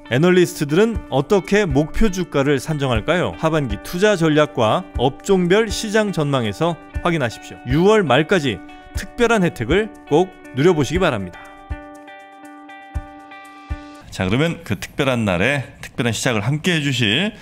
애널리스트들은 어떻게 목표 주가를 산정할까요? 하반기 투자 전략과 업종별 시장 전망에서 확인하십시오. 6월 말까지 특별한 혜택을 꼭 누려보시기 바랍니다. 자, 그러면 그 특별한 날에 특별한 시작을 함께 해주실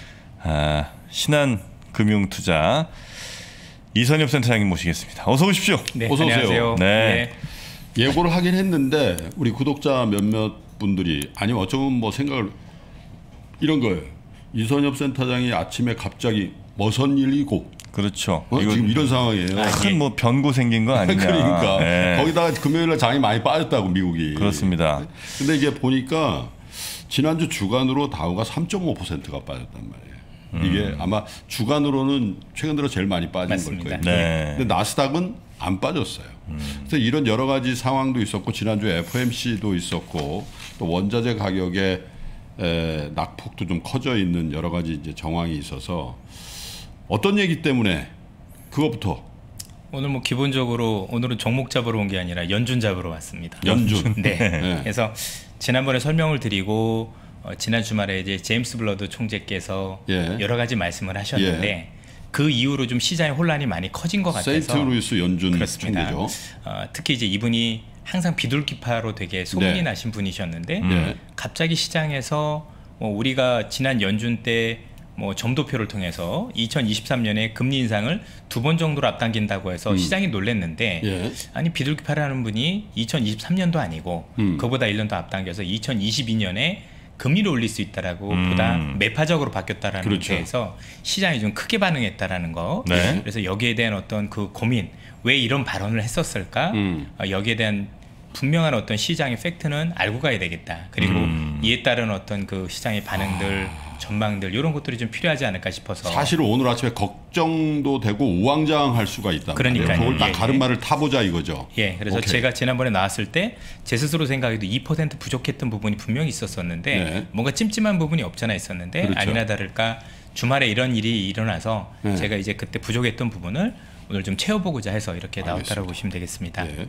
신한금융투자 이선엽 센터장님 모시겠습니다. 어서 오십시오. 네, 어서 오세요. 안녕하세요. 네. 예고를 하긴 했는데 우리 구독자 몇몇 분들이 아니면 어쩌면 뭐 생각을 이런 거예요. 이선엽 센터장이 아침에 갑자기 무슨 일이고 그렇죠. 지금 이런 상황이에요. 큰 뭐 변고 생긴 거 아니냐. 그러니까 네. 거기다가 금요일날 장이 많이 빠졌다고 미국이. 그렇습니다. 근데 이게 보니까 지난주 주간으로 다우가 3.5%가 빠졌단 말이에요. 이게 아마 주간으로는 최근 들어 제일 많이 빠진 맞습니다. 걸 거예요. 네. 근데 나스닥은 안 빠졌어요. 그래서 이런 여러 가지 상황도 있었고 지난주에 FOMC도 있었고 또 원자재 가격의 낙폭도 좀 커져 있는 여러 가지 이제 정황이 있어서 어떤 얘기 때문에 그것부터 오늘 뭐 기본적으로 오늘은 종목 잡으러 온 게 아니라 연준 잡으러 왔습니다. 연준. 네. 네. 그래서 지난번에 설명을 드리고 지난 주말에 이제 제임스 블러드 총재께서 예. 여러 가지 말씀을 하셨는데 그 이후로 좀 시장의 혼란이 많이 커진 것 같아서 세인트루이스 연준 그렇습니다. 총재죠. 특히 이제 이분이 항상 비둘기파로 되게 소문이 네. 나신 분이셨는데 네. 갑자기 시장에서 우리가 지난 연준 때 뭐 점도표를 통해서 2023년에 금리 인상을 2번 정도로 앞당긴다고 해서 시장이 놀랐는데 예. 아니 비둘기파라는 분이 2023년도 아니고 그보다 1년 더 앞당겨서 2022년에 금리를 올릴 수 있다라고 보다 매파적으로 바뀌었다라는 그렇죠. 데에서 시장이 좀 크게 반응했다라는 거. 네. 그래서 여기에 대한 어떤 그 고민, 왜 이런 발언을 했었을까? 여기에 대한 분명한 어떤 시장의 팩트는 알고 가야 되겠다. 그리고 이에 따른 어떤 그 시장의 반응들, 전망들 이런 것들이 좀 필요하지 않을까 싶어서. 사실은 오늘 아침에 걱정도 되고 우왕좌왕할 수가 있다. 그러니까요. 그걸 딱 예, 가름말을 타보자 이거죠. 예, 그래서 오케이. 제가 지난번에 나왔을 때 제 스스로 생각해도 2% 부족했던 부분이 분명히 있었었는데 네. 뭔가 찜찜한 부분이 없잖아 있었는데 그렇죠. 아니나 다를까 주말에 이런 일이 일어나서 네. 제가 이제 그때 부족했던 부분을 오늘 좀 채워보고자 해서 이렇게 나왔다고 보시면 되겠습니다. 예.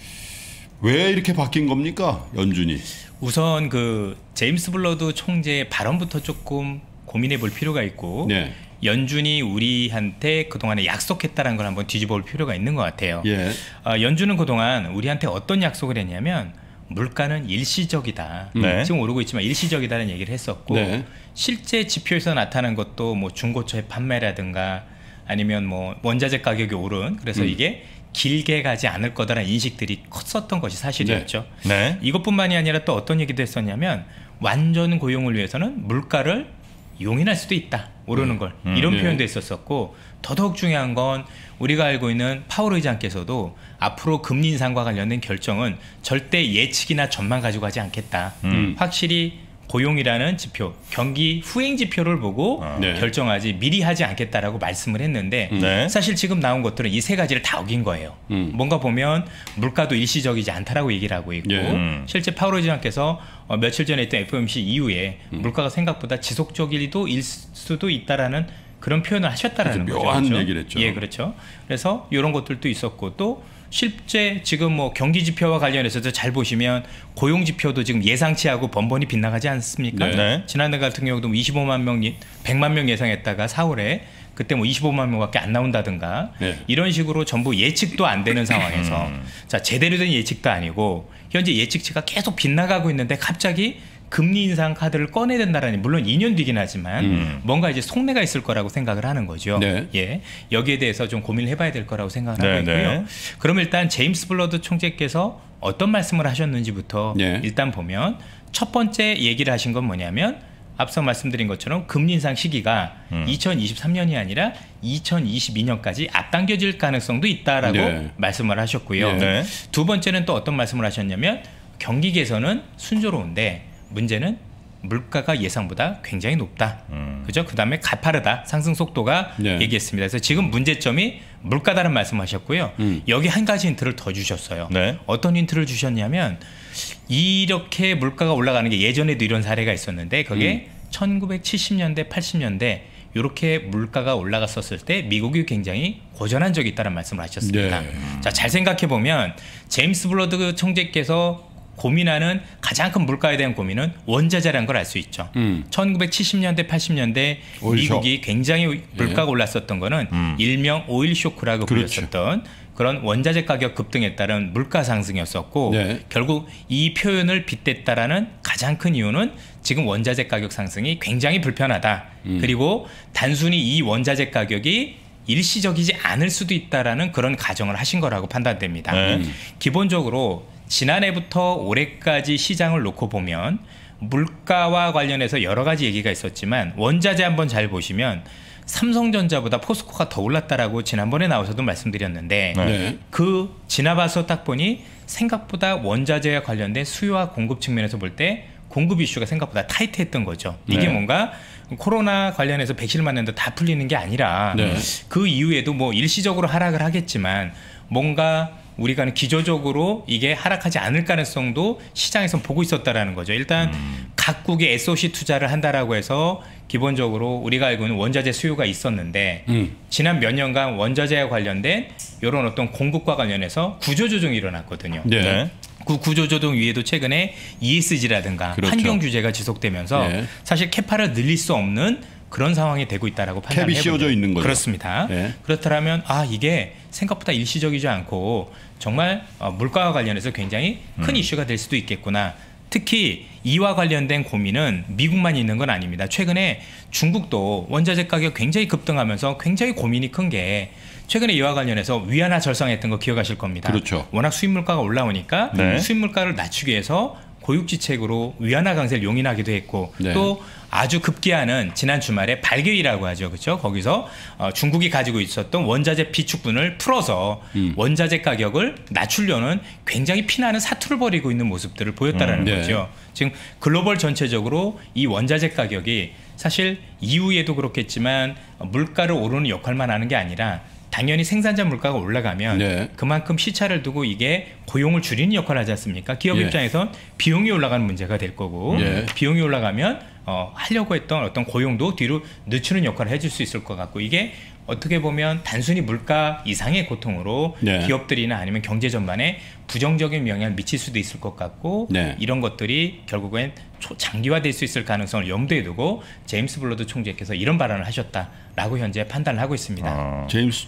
왜 이렇게 바뀐 겁니까 연준이? 우선 그 제임스 블러드 총재의 발언부터 조금 고민해 볼 필요가 있고 네. 연준이 우리한테 그동안에 약속했다는 걸 한번 뒤집어 볼 필요가 있는 것 같아요. 예. 연준은 그동안 우리한테 어떤 약속을 했냐면 물가는 일시적이다. 네. 지금 오르고 있지만 일시적이다는 얘기를 했었고 네. 실제 지표에서 나타난 것도 뭐 중고차의 판매라든가 아니면 뭐 원자재 가격이 오른 그래서 이게 길게 가지 않을 거다라는 인식들이 컸었던 것이 사실이었죠. 네. 이것뿐만이 아니라 또 어떤 얘기도 했었냐면 완전 고용을 위해서는 물가를 용인할 수도 있다. 오르는 걸. 이런 네. 표현도 있었었고 더더욱 중요한 건 우리가 알고 있는 파월 의장께서도 앞으로 금리 인상과 관련된 결정은 절대 예측이나 전망 가지고 하지 않겠다. 확실히 고용이라는 지표, 경기 후행 지표를 보고 네. 결정하지 미리 하지 않겠다라고 말씀을 했는데 네. 사실 지금 나온 것들은 이 세 가지를 다 어긴 거예요. 뭔가 보면 물가도 일시적이지 않다라고 얘기를 하고 있고 예. 실제 파월 의장께서 며칠 전에 했던 FOMC 이후에 물가가 생각보다 지속적일 수도 있다라는 그런 표현을 하셨다라는 거죠. 묘한 그렇죠? 얘기를 했죠. 예, 그렇죠. 그래서 이런 것들도 있었고 또 실제 지금 뭐 경기 지표와 관련해서도 잘 보시면 고용 지표도 지금 예상치 하고 번번이 빗나가지 않습니까? 네. 지난해 같은 경우도 25만 명, 100만 명 예상했다가 4월에 그때 뭐 25만 명밖에 안 나온다든가 네. 이런 식으로 전부 예측도 안 되는 상황에서 자 제대로 된 예측도 아니고 현재 예측치가 계속 빗나가고 있는데 갑자기 금리 인상 카드를 꺼내야 된다라니 물론 2년 뒤긴 하지만 뭔가 이제 속내가 있을 거라고 생각을 하는 거죠. 네. 예, 여기에 대해서 좀 고민을 해봐야 될 거라고 생각을 네, 하고 있고요. 네. 그럼 일단 제임스 블러드 총재께서 어떤 말씀을 하셨는지부터 네. 일단 보면 첫 번째 얘기를 하신 건 뭐냐면 앞서 말씀드린 것처럼 금리 인상 시기가 2023년이 아니라 2022년까지 앞당겨질 가능성도 있다라고 네. 말씀을 하셨고요. 네. 두 번째는 또 어떤 말씀을 하셨냐면 경기 개선은 순조로운데 문제는 물가가 예상보다 굉장히 높다. 그죠? 그다음에 가파르다. 상승 속도가 네. 얘기했습니다. 그래서 지금 문제점이 물가다는 말씀하셨고요. 여기 한 가지 힌트를 더 주셨어요. 네. 어떤 힌트를 주셨냐면 이렇게 물가가 올라가는 게 예전에도 이런 사례가 있었는데 그게 1970년대, 80년대 이렇게 물가가 올라갔었을 때 미국이 굉장히 고전한 적이 있다는 말씀을 하셨습니다. 네. 자, 잘 생각해 보면 제임스 블러드 총재께서 고민하는 가장 큰 물가에 대한 고민은 원자재라는 걸 알 수 있죠. 1970년대, 80년대 미국이 굉장히 물가가 올랐었던 거는 일명 오일 쇼크라고 불렸었던 그런 원자재 가격 급등에 따른 물가 상승이었었고 결국 이 표현을 빗댔다라는 가장 큰 이유는 지금 원자재 가격 상승이 굉장히 불편하다. 그리고 단순히 이 원자재 가격이 일시적이지 않을 수도 있다라는 그런 가정을 하신 거라고 판단됩니다. 기본적으로 지난해부터 올해까지 시장을 놓고 보면 물가와 관련해서 여러 가지 얘기가 있었지만 원자재 한번 잘 보시면 삼성전자보다 포스코가 더 올랐다라고 지난번에 나와서도 말씀드렸는데 그 지나봐서 딱 보니 생각보다 원자재와 관련된 수요와 공급 측면에서 볼 때 공급 이슈가 생각보다 타이트했던 거죠. 이게 뭔가 코로나 관련해서 백신을 맞는데 다 풀리는 게 아니라 그 이후에도 뭐 일시적으로 하락을 하겠지만 뭔가 우리가 기조적으로 이게 하락하지 않을 가능성도 시장에서 보고 있었다라는 거죠. 일단 각국이 SOC 투자를 한다라고 해서 기본적으로 우리가 알고 있는 원자재 수요가 있었는데 지난 몇 년간 원자재와 관련된 이런 어떤 공급과 관련해서 구조조정이 일어났거든요. 그 구조조정 위에도 최근에 ESG라든가 환경 규제가 지속되면서 사실 캐파를 늘릴 수 없는 그런 상황이 되고 있다라고 판단해 캡이 씌워져 있는 거죠. 그렇습니다. 그렇다면 이게 생각보다 일시적이지 않고 정말 물가와 관련해서 굉장히 큰 이슈가 될 수도 있겠구나. 특히 이와 관련된 고민은 미국만 있는 건 아닙니다. 최근에 중국도 원자재 가격 굉장히 급등하면서 굉장히 고민이 큰 게 최근에 이와 관련해서 위안화 절상했던 거 기억하실 겁니다. 그렇죠. 워낙 수입 물가가 올라오니까 수입 물가를 낮추기 위해서 고육지책으로 위안화 강세를 용인하기도 했고 또 아주 급기야는 지난 주말에 발개위라고 하죠. 그렇죠? 거기서 중국이 가지고 있었던 원자재 비축분을 풀어서 원자재 가격을 낮추려는 굉장히 피나는 사투를 벌이고 있는 모습들을 보였다라는 거죠. 지금 글로벌 전체적으로 이 원자재 가격이 사실 이후에도 그렇겠지만 물가를 오르는 역할만 하는 게 아니라 당연히 생산자 물가가 올라가면 그만큼 시차를 두고 이게 고용을 줄이는 역할을 하지 않습니까? 기업 입장에선 비용이 올라가는 문제가 될 거고 비용이 올라가면 하려고 했던 어떤 고용도 뒤로 늦추는 역할을 해줄 수 있을 것 같고 이게 어떻게 보면 단순히 물가 이상의 고통으로 기업들이나 아니면 경제 전반에 부정적인 영향을 미칠 수도 있을 것 같고 이런 것들이 결국엔 장기화될 수 있을 가능성을 염두에 두고 제임스 블러드 총재께서 이런 발언을 하셨다라고 현재 판단을 하고 있습니다. 제임스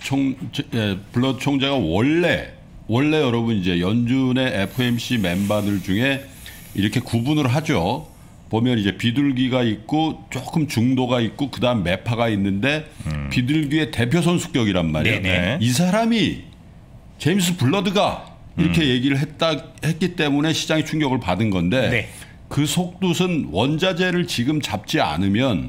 블러드 총재가 원래 여러분 이제 연준의 FOMC 멤버들 중에 이렇게 구분을 하죠. 보면 이제 비둘기가 있고 조금 중도가 있고 그다음 매파가 있는데 비둘기의 대표 선수격이란 말이에요. 이 사람이 제임스 블러드가 이렇게 얘기를 했기 때문에 시장이 충격을 받은 건데 그 속뜻은 원자재를 지금 잡지 않으면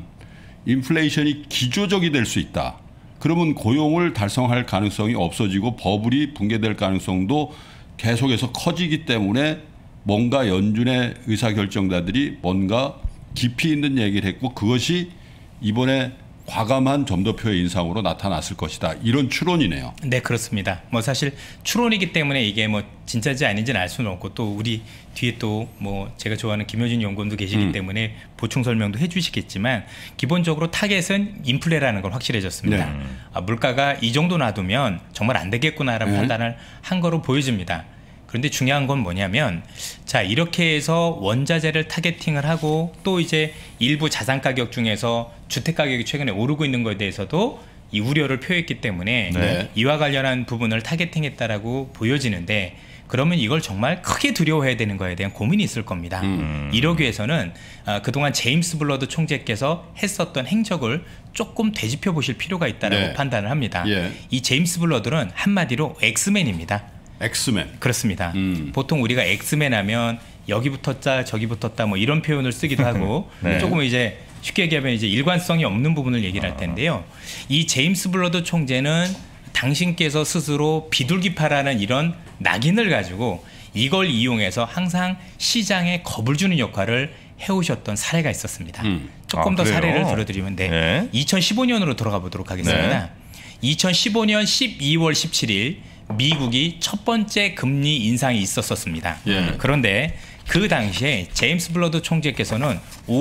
인플레이션이 기조적이 될 수 있다. 그러면 고용을 달성할 가능성이 없어지고 버블이 붕괴될 가능성도 계속해서 커지기 때문에 뭔가 연준의 의사결정자들이 뭔가 깊이 있는 얘기를 했고 그것이 이번에 과감한 점도표의 인상으로 나타났을 것이다. 이런 추론이네요. 네, 그렇습니다. 뭐 사실 추론이기 때문에 이게 뭐 진짜인지 아닌지는 알 수는 없고 또 우리 뒤에 또 뭐 제가 좋아하는 김효진 연구원도 계시기 때문에 보충 설명도 해주시겠지만 기본적으로 타겟은 인플레라는 건 확실해졌습니다. 물가가 이 정도 놔두면 정말 안 되겠구나라는 판단을 한 거로 보여집니다. 그런데 중요한 건 뭐냐면 자 이렇게 해서 원자재를 타겟팅을 하고 또 이제 일부 자산 가격 중에서 주택 가격이 최근에 오르고 있는 것에 대해서도 이 우려를 표했기 때문에 이와 관련한 부분을 타겟팅했다라고 보여지는데 그러면 이걸 정말 크게 두려워해야 되는 거에 대한 고민이 있을 겁니다. 이러기 위해서는 그동안 제임스 블러드 총재께서 했었던 행적을 조금 되짚어 보실 필요가 있다라고 판단을 합니다. 이 제임스 블러드는 한마디로 엑스맨입니다. 엑스맨. 그렇습니다. 보통 우리가 엑스맨 하면 여기 붙었다 저기 붙었다 뭐 이런 표현을 쓰기도 하고 조금 이제 쉽게 얘기하면 이제 일관성이 없는 부분을 얘기를 할 텐데요. 이 제임스 블러드 총재는 당신께서 스스로 비둘기파라는 이런 낙인을 가지고 이걸 이용해서 항상 시장에 겁을 주는 역할을 해오셨던 사례가 있었습니다. 조금 더 그래요? 사례를 들어드리면 2015년으로 돌아가 보도록 하겠습니다. 2015년 12월 17일 미국이 첫 번째 금리 인상이 있었습니다. 그런데 그 당시에 제임스 블러드 총재께서는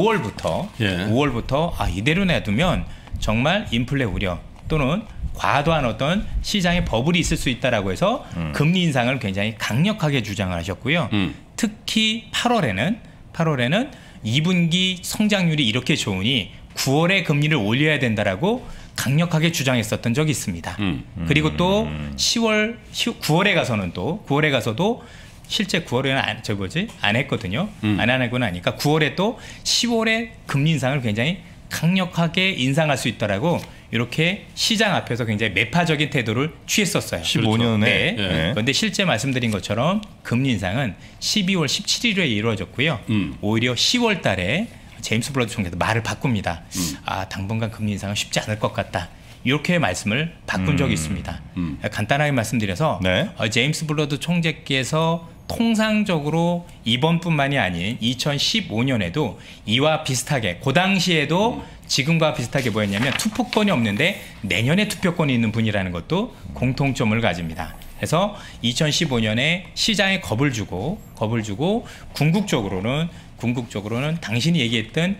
5월부터 이대로 놔두면 정말 인플레 우려 또는 과도한 어떤 시장의 버블이 있을 수 있다라고 해서 금리 인상을 굉장히 강력하게 주장을 하셨고요. 특히 8월에는 2분기 성장률이 이렇게 좋으니 9월에 금리를 올려야 된다라고 강력하게 주장했었던 적이 있습니다. 그리고 또 9월에 가서도 실제 9월에는 안 했거든요. 안 하고 나니까 9월에 또 10월에 금리 인상을 굉장히 강력하게 인상할 수 있더라고 이렇게 시장 앞에서 굉장히 매파적인 태도를 취했었어요. 15년에. 네. 네. 그런데 실제 말씀드린 것처럼 금리 인상은 12월 17일에 이루어졌고요. 오히려 10월 달에 제임스 블러드 총재도 말을 바꿉니다. 당분간 금리 인상은 쉽지 않을 것 같다. 이렇게 말씀을 바꾼 적이 있습니다. 간단하게 말씀드려서 네. 제임스 블러드 총재께서 통상적으로 이번뿐만이 아닌 2015년에도 이와 비슷하게 그 당시에도 지금과 비슷하게 뭐였냐면 투표권이 없는데 내년에 투표권이 있는 분이라는 것도 공통점을 가집니다. 그래서 2015년에 시장에 겁을 주고 궁극적으로는 당신이 얘기했던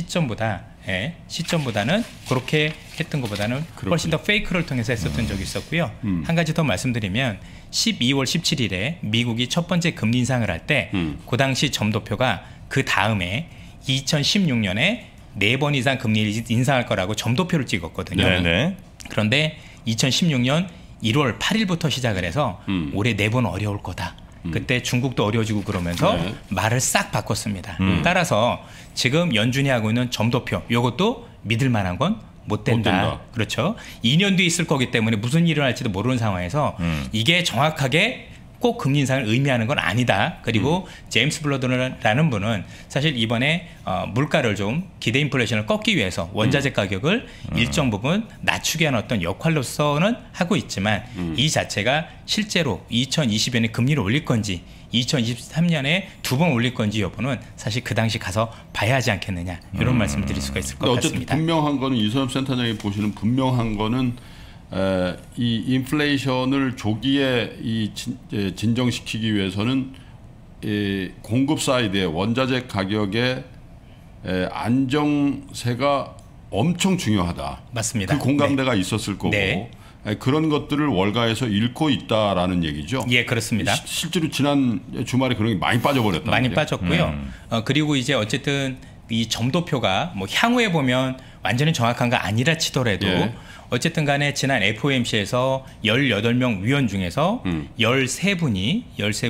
시점보다는 그렇게 했던 것보다는 훨씬 더 페이크를 통해서 했었던 적이 있었고요. 한 가지 더 말씀드리면 12월 17일에 미국이 첫 번째 금리 인상을 할 때 그 당시 점도표가 그 다음에 2016년에 4번 이상 금리 인상할 거라고 점도표를 찍었거든요. 네네. 그런데 2016년 1월 8일부터 시작을 해서 올해 4번 어려울 거다. 그때 중국도 어려워지고 그러면서 말을 싹 바꿨습니다. 따라서 지금 연준이 하고 있는 점도표 이것도 믿을 만한 건 못 된다. 그렇죠. 2년 뒤에 있을 거기 때문에 무슨 일이 일어날지도 모르는 상황에서 이게 정확하게 꼭 금리 인상을 의미하는 건 아니다. 그리고 제임스 블러드라는 분은 사실 이번에 물가를 좀 기대 인플레이션을 꺾기 위해서 원자재 가격을 일정 부분 낮추게 하는 어떤 역할로서는 하고 있지만 이 자체가 실제로 2020년에 금리를 올릴 건지 2023년에 2번 올릴 건지 여부는 사실 그 당시 가서 봐야 하지 않겠느냐 이런 말씀을 드릴 수가 있을 것 같습니다. 어쨌든 분명한 거는 이선엽 센터장이 보시는 분명한 거는 이 인플레이션을 조기에 진정시키기 위해서는 공급 사이드의 원자재 가격의 안정세가 엄청 중요하다. 맞습니다. 그 공감대가 있었을 거고 그런 것들을 월가에서 잃고 있다라는 얘기죠. 예, 그렇습니다. 실제로 지난 주말에 그런 게 많이 빠져버렸다. 많이 빠졌고요. 그리고 이제 어쨌든 이 점도표가 뭐 향후에 보면 완전히 정확한 거 아니라 치더라도 어쨌든 간에 지난 FOMC에서 18명 위원 중에서 13분이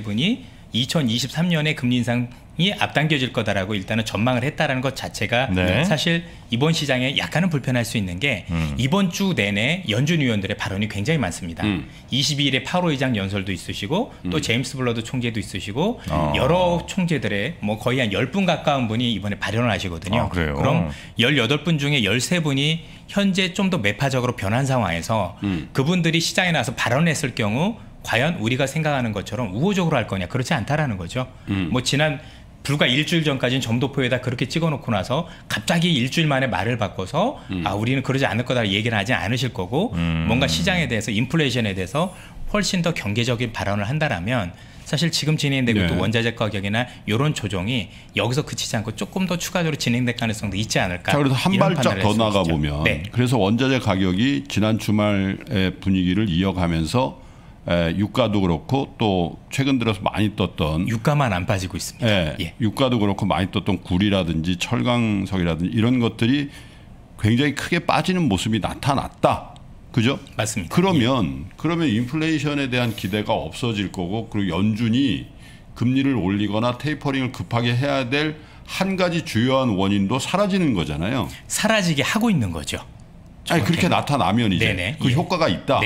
2023년에 금리 인상이 앞당겨질 거다라고 일단은 전망을 했다라는 것 자체가 사실 이번 시장에 약간은 불편할 수 있는 게 이번 주 내내 연준 위원들의 발언이 굉장히 많습니다. 22일에 파월 의장 연설도 있으시고 또 제임스 블러드 총재도 있으시고 여러 총재들의 뭐 거의 한 10분 가까운 분이 이번에 발언을 하시거든요. 그럼 18분 중에 13분이 현재 좀 더 매파적으로 변한 상황에서 그분들이 시장에 나와서 발언했을 경우 과연 우리가 생각하는 것처럼 우호적으로 할 거냐 그렇지 않다라는 거죠. 뭐 지난 불과 일주일 전까지는 점도표에다 그렇게 찍어놓고 나서 갑자기 일주일 만에 말을 바꿔서 우리는 그러지 않을 거다 얘기를 하지 않으실 거고 뭔가 시장에 대해서 인플레이션에 대해서 훨씬 더 경계적인 발언을 한다라면 사실 지금 진행되고 있는 원자재 가격이나 이런 조정이 여기서 그치지 않고 조금 더 추가적으로 진행될 가능성도 있지 않을까. 자, 그래서 한 발짝 더 나가 보면 그래서 원자재 가격이 지난 주말의 분위기를 이어가면서 유가도 그렇고 또 최근 들어서 많이 떴던 유가만 안 빠지고 있습니다. 유가도 그렇고 많이 떴던 구리라든지 철강석이라든지 이런 것들이 굉장히 크게 빠지는 모습이 나타났다. 그죠? 맞습니다. 그러면 인플레이션에 대한 기대가 없어질 거고 그리고 연준이 금리를 올리거나 테이퍼링을 급하게 해야 될 한 가지 주요한 원인도 사라지는 거잖아요. 사라지게 하고 있는 거죠. 아니, 그렇게 나타나면 이제 그 효과가 있다.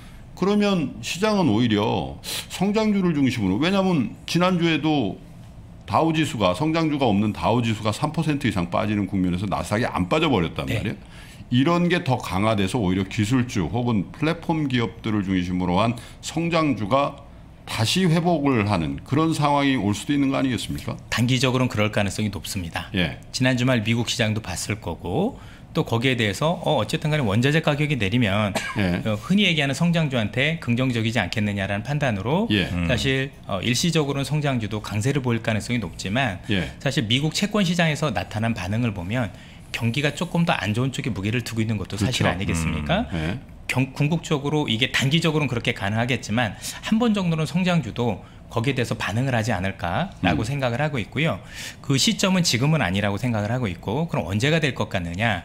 그러면 시장은 오히려 성장주를 중심으로 왜냐하면 지난주에도 다우지수가 성장주가 없는 다우지수가 3% 이상 빠지는 국면에서 나스닥이 안 빠져버렸단 말이에요. 이런 게 더 강화돼서 오히려 기술주 혹은 플랫폼 기업들을 중심으로 한 성장주가 다시 회복을 하는 그런 상황이 올 수도 있는 거 아니겠습니까? 단기적으로는 그럴 가능성이 높습니다. 지난 주말 미국 시장도 봤을 거고 또 거기에 대해서 어쨌든 간에 원자재 가격이 내리면 흔히 얘기하는 성장주한테 긍정적이지 않겠느냐라는 판단으로 사실 일시적으로는 성장주도 강세를 보일 가능성이 높지만 사실 미국 채권 시장에서 나타난 반응을 보면 경기가 조금 더 안 좋은 쪽에 무게를 두고 있는 것도 사실 아니겠습니까? 궁극적으로 이게 단기적으로는 그렇게 가능하겠지만 한 번 정도는 성장주도 거기에 대해서 반응을 하지 않을까라고 생각을 하고 있고요. 그 시점은 지금은 아니라고 생각을 하고 있고, 그럼 언제가 될 것 같느냐?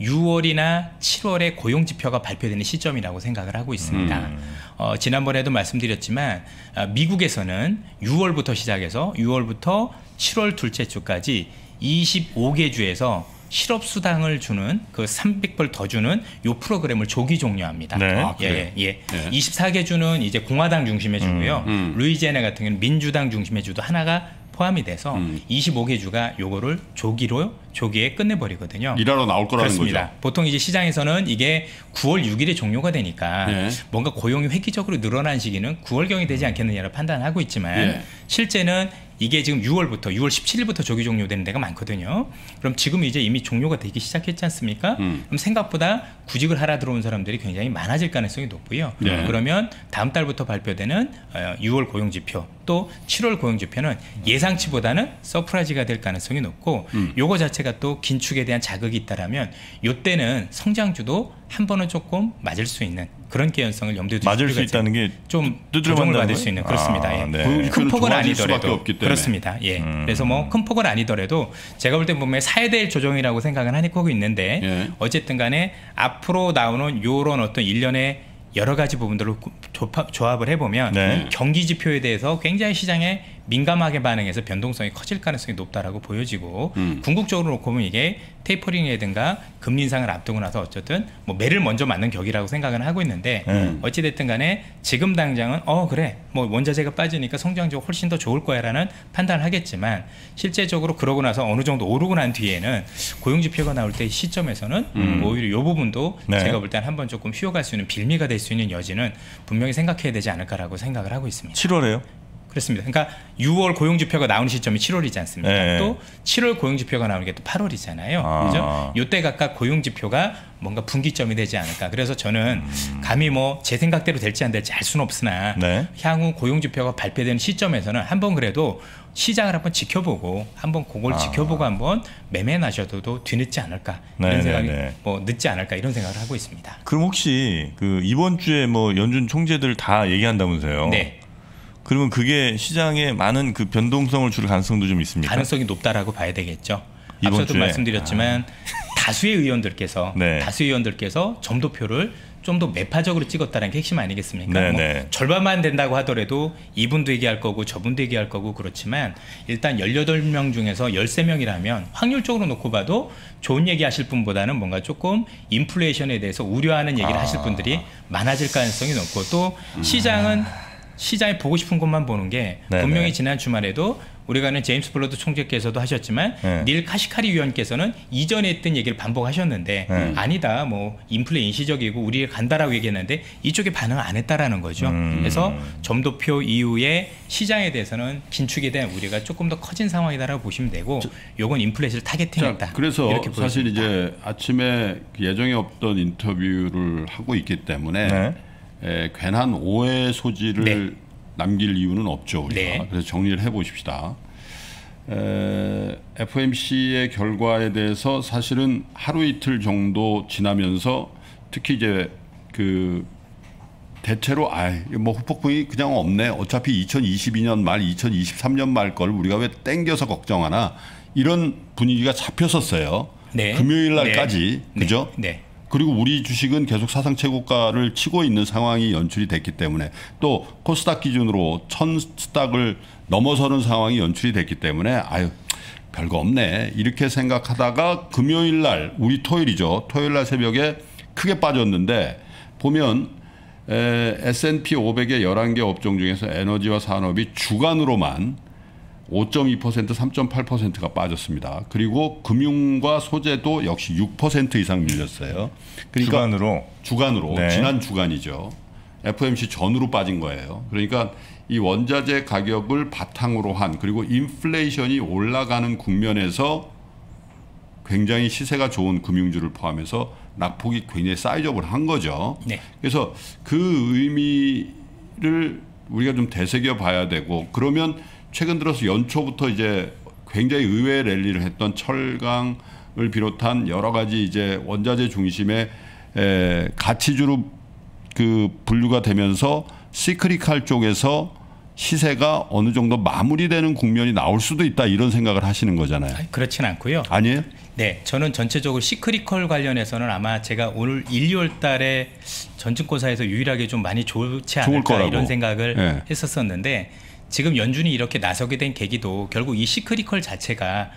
6월이나 7월에 고용 지표가 발표되는 시점이라고 생각을 하고 있습니다. 지난번에도 말씀드렸지만 미국에서는 6월부터 시작해서 6월부터 7월 둘째 주까지 25개 주에서 실업수당을 주는 그 300불 더 주는 요 프로그램을 조기 종료합니다. 네. 아, 그래요? 예. 네. 24개 주는 이제 공화당 중심의 주고요. 루이지애나 같은 경우는 민주당 중심의 주도 하나가 포함이 돼서 25개 주가 요거를 조기에 끝내버리거든요. 일하러 나올 거라는 그렇습니다. 거죠. 보통 이제 시장에서는 이게 9월 6일에 종료가 되니까 네. 뭔가 고용이 획기적으로 늘어난 시기는 9월경이 되지 않겠느냐를 판단하고 있지만 예. 실제는 이게 지금 6월 17일부터 조기 종료되는 데가 많거든요. 그럼 지금 이제 이미 종료가 되기 시작했지 않습니까? 그럼 생각보다 구직을 하러 들어온 사람들이 굉장히 많아질 가능성이 높고요. 네. 그러면 다음 달부터 발표되는 6월 고용지표 또 7월 고용지표는 예상치보다는 서프라이즈가 될 가능성이 높고 요거 자체가 또 긴축에 대한 자극이 있다라면 요때는 성장주도 한 번은 조금 맞을 수 있는 그런 개연성을 염두에 두실 맞을 필요가 수 있다는 게 좀 두드려 조정을 맞는다는 받을 거예요? 수 있는 그렇습니다. 예. 네. 큰 폭은 좋아질 수밖에 아니더라도 없기 때문에. 그렇습니다. 예. 그래서 뭐 큰 폭은 아니더라도 제가 볼 때 보면 사야 될 조정이라고 생각은 하고 있는데 예. 어쨌든 간에 앞으로 나오는 요런 어떤 일련의 여러 가지 부분들을 조합을 해보면 네. 경기 지표에 대해서 굉장히 시장에 민감하게 반응해서 변동성이 커질 가능성이 높다라고 보여지고 궁극적으로 놓고 보면 이게 테이퍼링이라든가 금리 인상을 앞두고 나서 어쨌든 뭐 매를 먼저 맞는 격이라고 생각은 하고 있는데 어찌됐든 간에 지금 당장은 그래 뭐 원자재가 빠지니까 성장주가 훨씬 더 좋을 거야라는 판단을 하겠지만 실제적으로 그러고 나서 어느 정도 오르고 난 뒤에는 고용지표가 나올 때 시점에서는 오히려 이 부분도 네. 제가 볼 때는 한번 조금 쉬어갈 수 있는 빌미가 될 수 있는 여지는 분명히 생각해야 되지 않을까라고 생각을 하고 있습니다. 7월에요? 그렇습니다. 그러니까 6월 고용지표가 나오는 시점이 7월이지 않습니까? 네. 또 7월 고용지표가 나오는 게 또 8월이잖아요. 그죠? 요때 각각 고용지표가 뭔가 분기점이 되지 않을까. 그래서 저는 감히 뭐 제 생각대로 될지 안 될지 알 수는 없으나 네. 향후 고용지표가 발표되는 시점에서는 한번 그래도 시장을 한번 지켜보고 한번 그걸 지켜보고 한번 매매 나셔도 뒤늦지 않을까 이런 네, 생각이 네. 뭐 늦지 않을까 이런 생각을 하고 있습니다. 그럼 혹시 그 이번 주에 뭐 연준 총재들 다 얘기한다면서요? 네. 그러면 그게 시장에 많은 그 변동성을 줄 가능성도 좀 있습니까? 가능성이 높다라고 봐야 되겠죠. 이번 앞서도 주에? 말씀드렸지만 다수의 의원들께서 네. 점도표를 좀 더 매파적으로 찍었다는 게 핵심 아니겠습니까? 네, 뭐 네. 절반만 된다고 하더라도 이분도 얘기할 거고 저분도 얘기할 거고 그렇지만 일단 18명 중에서 13명이라면 확률적으로 놓고 봐도 좋은 얘기 하실 분보다는 뭔가 조금 인플레이션에 대해서 우려하는 얘기를 하실 분들이 많아질 가능성이 높고 또 시장이 보고 싶은 것만 보는 게 네, 분명히 네. 지난 주말에도 우리가 아는 제임스 블러드 총재께서도 하셨지만 네. 닐 카시카리 위원께서는 이전에 했던 얘기를 반복하셨는데 네. 아니다 뭐 인플레 인시적이고 우리가 간다라고 얘기했는데 이쪽에 반응을 안 했다라는 거죠. 그래서 점도표 이후에 시장에 대해서는 긴축에 대한 우려가 조금 더 커진 상황이다라고 보시면 되고 요건 인플레이션을 타겟팅했다. 자, 그래서 이렇게 사실 보여집니다. 이제 아침에 예정에 없던 인터뷰를 하고 있기 때문에 네. 괜한 오해 소지를 네. 남길 이유는 없죠. 우리가. 네. 그래서 정리를 해보십시다. FOMC의 결과에 대해서 사실은 하루 이틀 정도 지나면서 특히 이제 그 대체로 뭐 후폭풍이 그냥 없네. 어차피 2022년 말 2023년 말 걸 우리가 왜 땡겨서 걱정하나 이런 분위기가 잡혔었어요. 네. 금요일 날까지. 네. 그죠? 네. 그리고 우리 주식은 계속 사상 최고가를 치고 있는 상황이 연출이 됐기 때문에 또 코스닥 기준으로 1000스닥을 넘어서는 상황이 연출이 됐기 때문에 별거 없네 이렇게 생각하다가 금요일 날 우리 토요일이죠. 토요일 날 새벽에 크게 빠졌는데 보면 S&P 500의 11개 업종 중에서 에너지와 산업이 주간으로만 5.2%, 3.8%가 빠졌습니다. 그리고 금융과 소재도 역시 6% 이상 밀렸어요. 그러니까 주간으로 네. 지난 주간이죠. FOMC 전으로 빠진 거예요. 그러니까 이 원자재 가격을 바탕으로 한 그리고 인플레이션이 올라가는 국면에서 굉장히 시세가 좋은 금융주를 포함해서 낙폭이 굉장히 사이즈업을 한 거죠. 네. 그래서 그 의미를 우리가 좀 되새겨 봐야 되고 그러면 최근 들어서 연초부터 이제 굉장히 의외의 랠리를 했던 철강을 비롯한 여러 가지 이제 원자재 중심의 가치주로 그 분류가 되면서 시크릿칼 쪽에서 시세가 어느 정도 마무리되는 국면이 나올 수도 있다 이런 생각을 하시는 거잖아요. 그렇진 않고요. 아니에요? 네, 저는 전체적으로 시크릿컬 관련해서는 아마 제가 오늘 1, 2월 달에 전증권사에서 유일하게 좀 많이 좋지 않을까 이런 생각을 네. 했었었는데 지금 연준이 이렇게 나서게 된 계기도 결국 이 시크릿컬 자체가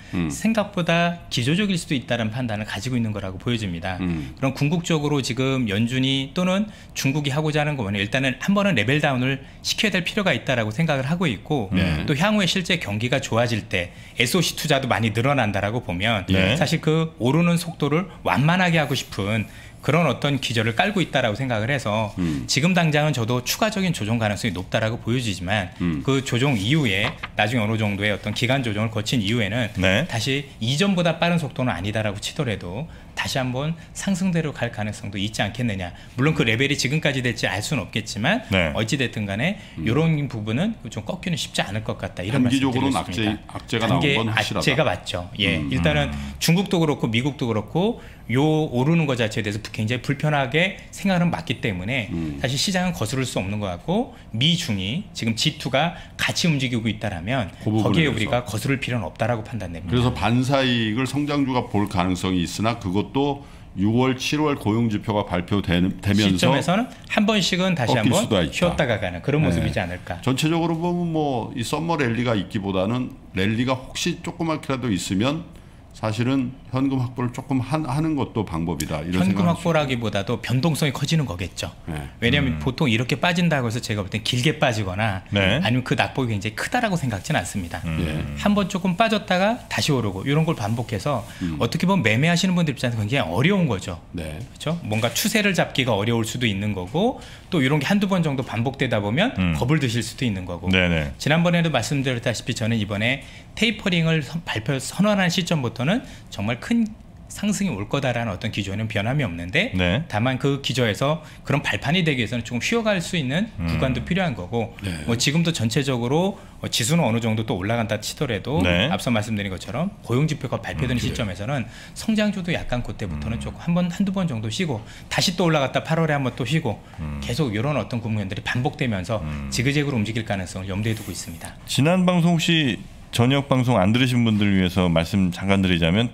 생각보다 기조적일 수도 있다는 판단을 가지고 있는 거라고 보여집니다. 그럼 궁극적으로 지금 연준이 또는 중국이 하고자 하는 거는 일단은 한 번은 레벨 다운을 시켜야 될 필요가 있다라고 생각을 하고 있고 또 향후에 실제 경기가 좋아질 때 SOC 투자도 많이 늘어난다라고 보면 사실 그 오르는 속도를 완만하게 하고 싶은 그런 어떤 기저를 깔고 있다라고 생각을 해서 지금 당장은 저도 추가적인 조정 가능성이 높다라고 보여지지만 그 조정 이후에 나중에 어느 정도의 어떤 기간 조정을 거친 이후에는 다시 이전보다 빠른 속도는 아니다라고 치더라도 다시 한번 상승대로 갈 가능성도 있지 않겠느냐. 물론 그 레벨이 지금까지 될지 알 수는 없겠지만 어찌됐든 간에 이런 부분은 좀 꺾기는 쉽지 않을 것 같다. 이런 단기적으로는 말씀드리겠습니다. 악재가 나온 건 확실하다. 악재가 맞죠. 예, 일단은 중국도 그렇고 미국도 그렇고 요 오르는 것 자체에 대해서 굉장히 불편하게 생각은 맞기 때문에 사실 시장은 거스를 수 없는 것 같고 미중이 지금 G2가 같이 움직이고 있다라면 거기에 우리가 거스를 필요는 없다라고 판단됩니다. 그래서 반사이익을 성장주가 볼 가능성이 있으나 그것도 6월, 7월 고용 지표가 발표되면서 시점에서는 한 번씩은 다시 한번 수도 있다. 쉬었다가 가는 그런 모습이지 않을까. 전체적으로 보면 뭐 이 썸머 랠리가 있기보다는 랠리가 혹시 조그맣게라도 있으면 사실은 현금 확보를 조금 하는 것도 방법이다. 이런 현금 확보라기보다도 변동성이 커지는 거겠죠. 왜냐하면 보통 이렇게 빠진다고 해서 제가 볼 땐 길게 빠지거나 아니면 그 낙폭이 굉장히 크다라고 생각지는 않습니다. 한번 조금 빠졌다가 다시 오르고 이런 걸 반복해서 어떻게 보면 매매하시는 분들 입장에서 굉장히 어려운 거죠. 그렇죠? 뭔가 추세를 잡기가 어려울 수도 있는 거고 또 이런 게 한두 번 정도 반복되다 보면 겁을 드실 수도 있는 거고 지난번에도 말씀드렸다시피 저는 이번에 테이퍼링을 선언한 시점부터는 정말 큰 상승이 올 거다라는 어떤 기조에는 변함이 없는데 다만 그 기조에서 그런 발판이 되기 위해서는 조금 쉬어갈 수 있는 구간도 필요한 거고 뭐 지금도 전체적으로 지수는 어느 정도 또 올라간다 치더라도 앞서 말씀드린 것처럼 고용지표가 발표되는 시점에서는 성장주도 약간 그때부터는 조금 한두 번 정도 쉬고 다시 또 올라갔다 8월에 한번 또 쉬고 계속 이런 어떤 국면들이 반복되면서 지그재그로 움직일 가능성을 염두에 두고 있습니다. 지난 방송 혹시 저녁 방송 안 들으신 분들을 위해서 말씀 잠깐 드리자면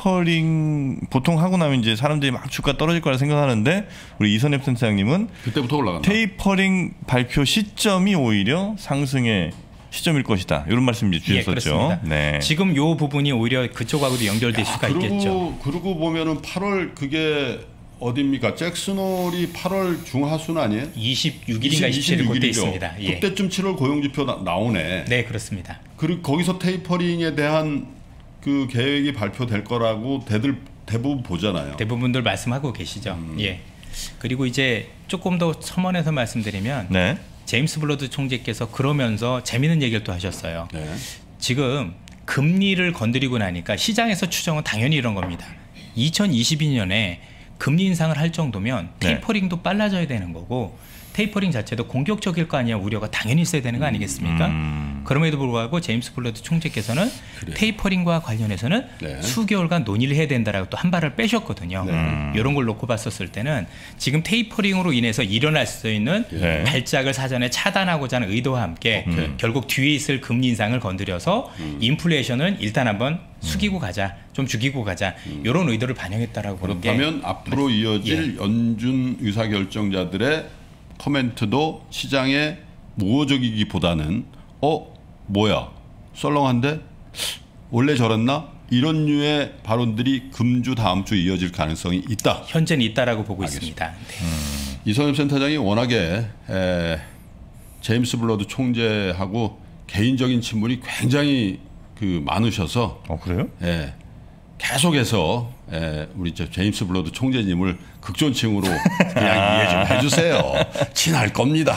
테이퍼링 보통 하고 나면 이제 사람들이 막 주가 떨어질 거라 생각하는데 우리 이선엽 센터장님은 그때부터 올라간다. 테이퍼링 발표 시점이 오히려 상승의 시점일 것이다. 이런 말씀 이제 주셨었죠. 지금 요 부분이 오히려 그쪽하고도 연결될 수가 있겠죠. 그러고 보면은 8월 그게 어디입니까? 잭슨홀이 8월 중하순 아니에요? 26일인가 27일 그때 있습니다. 그때쯤 7월 고용지표 나오네. 네, 그렇습니다. 그리고 거기서 테이퍼링에 대한 그 계획이 발표될 거라고 대부분 보잖아요. 대부분들 말씀하고 계시죠. 그리고 이제 조금 더 첨언해서 말씀드리면 제임스 블러드 총재께서 그러면서 재미있는 얘기를 또 하셨어요. 지금 금리를 건드리고 나니까 시장에서 추정은 당연히 이런 겁니다. 2022년에 금리 인상을 할 정도면 테이퍼링도 빨라져야 되는 거고 테이퍼링 자체도 공격적일 거 아니냐 우려가 당연히 있어야 되는 거 아니겠습니까? 그럼에도 불구하고 제임스 블러드 총재께서는 테이퍼링과 관련해서는 수개월간 논의를 해야 된다라고 또 한 발을 빼셨거든요. 이런 걸 놓고 봤었을 때는 지금 테이퍼링으로 인해서 일어날 수 있는 발작을 사전에 차단하고자 하는 의도와 함께 결국 뒤에 있을 금리 인상을 건드려서 인플레이션은 일단 한번 숙이고 가자, 좀 죽이고 가자 이런 의도를 반영했다라고 보는 게 그렇다면 앞으로 이어질 연준 의사결정자들의 코멘트도 시장에 우호적이기보다는 뭐야 썰렁한데 원래 저랬나 이런 류의 발언들이 금주 다음 주 이어질 가능성이 있다. 현재는 있다라고 보고 있습니다. 이선엽 센터장이 워낙에 제임스 블러드 총재하고 개인적인 친분이 굉장히 많으셔서 그래요? 계속해서 우리 제임스 블러드 총재님을 극존칭으로 그냥 이해 좀 해주세요. 친할 겁니다.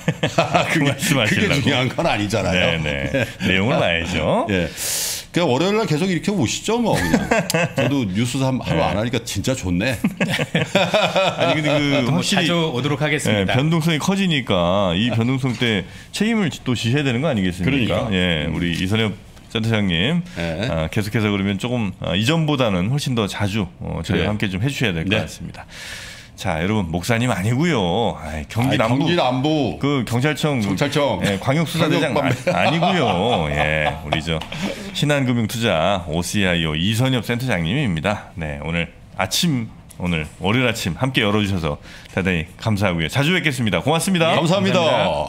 그게 중요한 건 아니잖아요. 내용을 봐야죠. 그냥 월요일날 계속 이렇게 오시죠, 뭐 그냥. 저도 뉴스 하루 안 하니까 진짜 좋네. 아니 근데 확실히 자주 오도록 하겠습니다. 변동성이 커지니까 이 변동성 때 책임을 또 지셔야 되는 거 아니겠습니까? 그러니까. 우리 이선엽 센터장님 계속해서 그러면 조금 이전보다는 훨씬 더 자주 저희와 함께 좀 해주셔야 될 것 같습니다. 자, 여러분 목사님 아니고요. 경기 남부 그 경찰청 광역수사대장 아니고요. 예, 우리 저 신한금융투자 OCIO 이선엽 센터장님입니다. 네, 오늘 월요일 아침 함께 열어주셔서 대단히 감사하고요. 자주 뵙겠습니다. 고맙습니다. 감사합니다.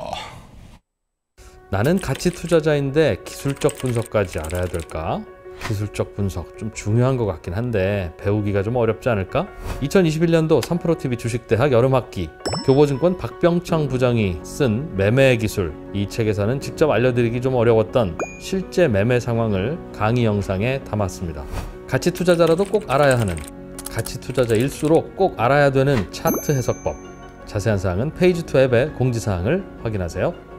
나는 가치 투자자인데 기술적 분석까지 알아야 될까? 기술적 분석 좀 중요한 것 같긴 한데 배우기가 좀 어렵지 않을까? 2021년도 3프로TV 주식대학 여름학기 교보증권 박병창 부장이 쓴 매매 기술, 이 책에서는 직접 알려드리기 좀 어려웠던 실제 매매 상황을 강의 영상에 담았습니다. 가치 투자자라도 꼭 알아야 하는, 가치 투자자일수록 꼭 알아야 되는 차트 해석법, 자세한 사항은 페이지2 앱의 공지사항을 확인하세요.